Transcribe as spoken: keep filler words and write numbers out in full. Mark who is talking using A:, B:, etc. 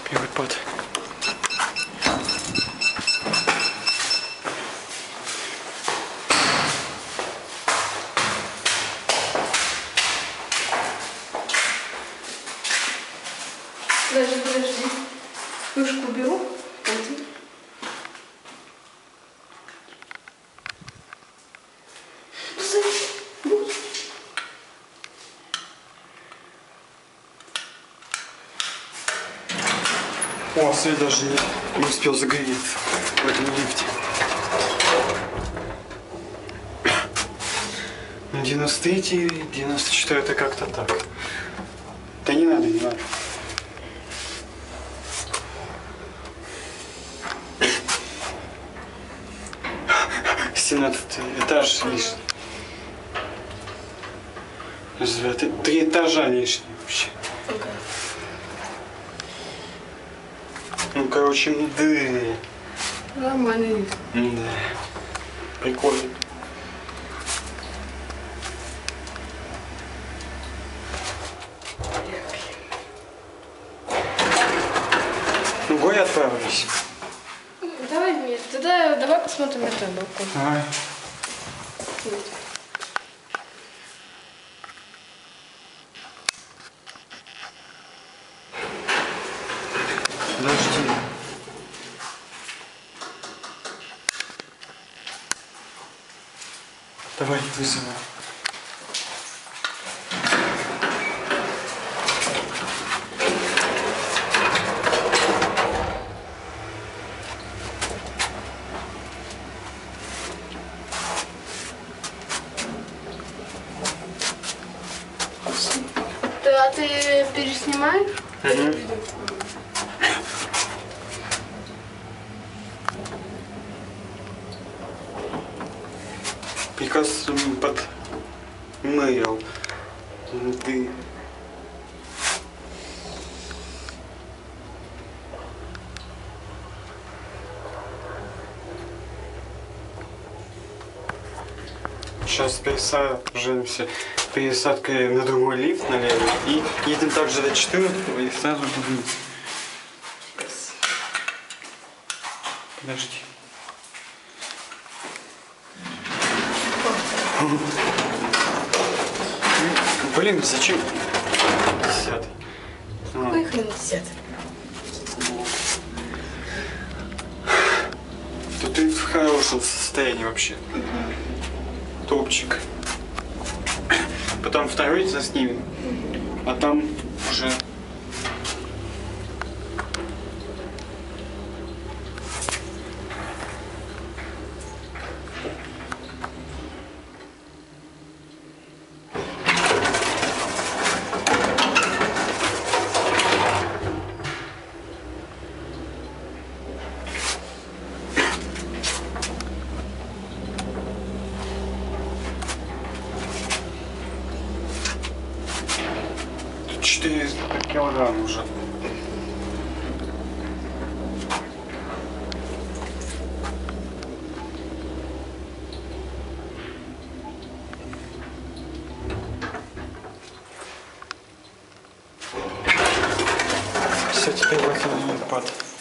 A: Первый пад.
B: Даже подожди. Кружку беру. Пойди.
A: О, свет даже не, не успел загореться в этом лифте. девяносто третий, девяносто четвёртый как-то так. Да не надо, не надо. семнадцатый этаж лишний. Три, три этажа лишние вообще.
B: Okay.
A: Ну, короче, да.
B: Нормальный лифт.
A: Да. Прикольно. Ну, в горы отправились.
B: Давай вместе. Тогда давай посмотрим на твой балкон.
A: Давай. Подожди. Давай, вызывай.
B: Ты, а ты переснимаешь?
A: Угу. Приказ под мэрил. Ты. Сейчас пересаживаемся пересадкой на другой лифт налево и едем также до четвертого и сразу вниз. Подожди. Блин, зачем? Десятый.
B: Какой хрен десятый?
A: Тут ты в хорошем состоянии вообще. Топчик. Потом второй заснимем, а там уже... четыреста килограмм уже. Все, теперь в этом пад.